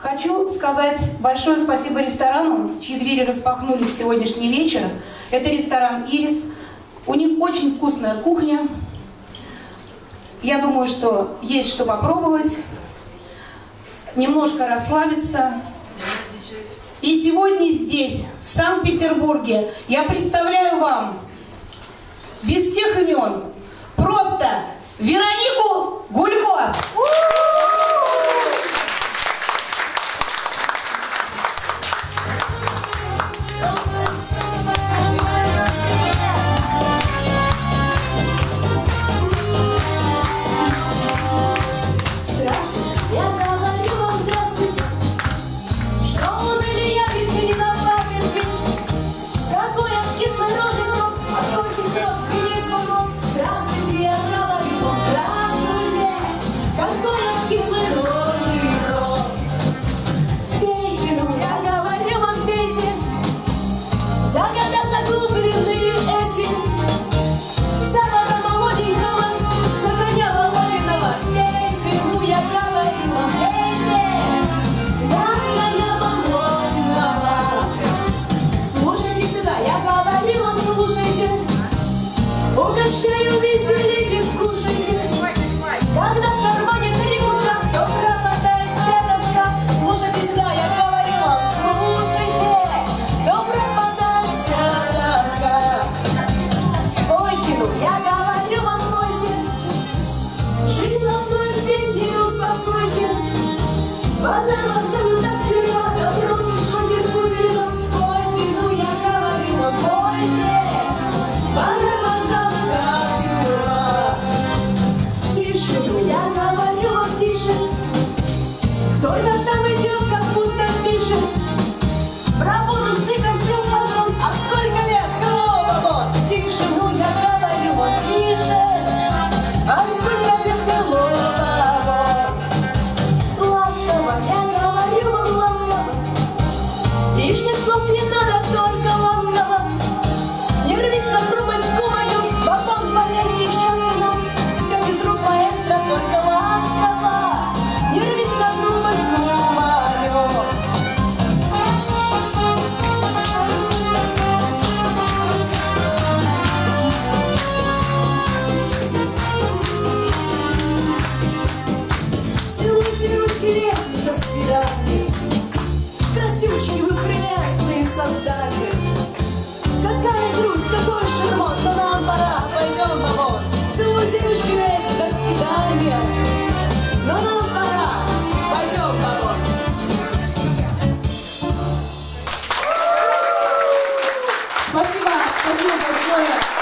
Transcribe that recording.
Хочу сказать большое спасибо ресторану, чьи двери распахнулись в сегодняшний вечер. Это ресторан «Ирис». У них очень вкусная кухня. Я думаю, что есть что попробовать, немножко расслабиться. И сегодня здесь, в Санкт-Петербурге, я представляю вам, без всех имен, просто Веронику Гулько. Угощаю, веселитесь, кушайте. Когда в кармане 3 куска, то пропадает вся тоска. Слушайте сюда, я говорю вам, слушайте, то пропадает вся тоска. Пойте, ну, я говорю вам, пойте. Жизнь одной песни успокойте. Базар, вокзал, так тюрьма, допросы, шокер, кутерьма. Пойте, ну, я говорю вам, пойте. Базар, вокзал, так тюрьма. Тише, ну, я говорю вам, тише. Кто-то там идет, как будто пишет. Про бонусы, костюм, фасон. А сколько лет? Hello, вагон. Тише, ну, я говорю вам, тише. А сколько лет? Hello, вагон. Ласково, я говорю вам, ласково. Лишних слов не надо, только ласково. Не рвись на грубость гуманю, вагон полегче, счастливо. Все без рук маэстро, только ласково. Не рвись на грубость гуманю. Целуйте ручки, леди, до свидания. Красивочки вы прелестные создания. Какая грудь, какой шармон, но нам пора, пойдем в вагон. Целуйте ручки, леди, до свидания. Но нам пора, пойдем в вагон. Спасибо большое.